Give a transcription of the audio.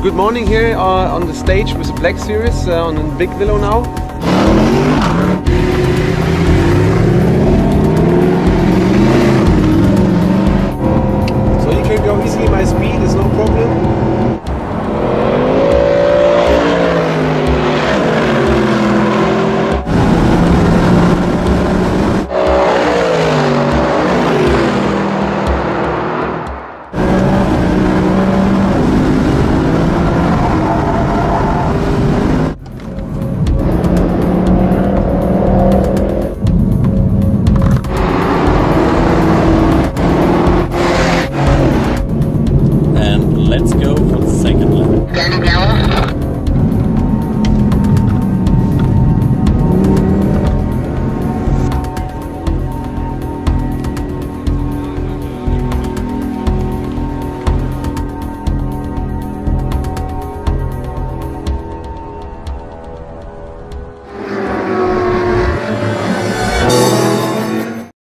Good morning here on the stage with the Black Series on a big Willow now. So you can go easily my speed, is no problem. Let's go for the second lap.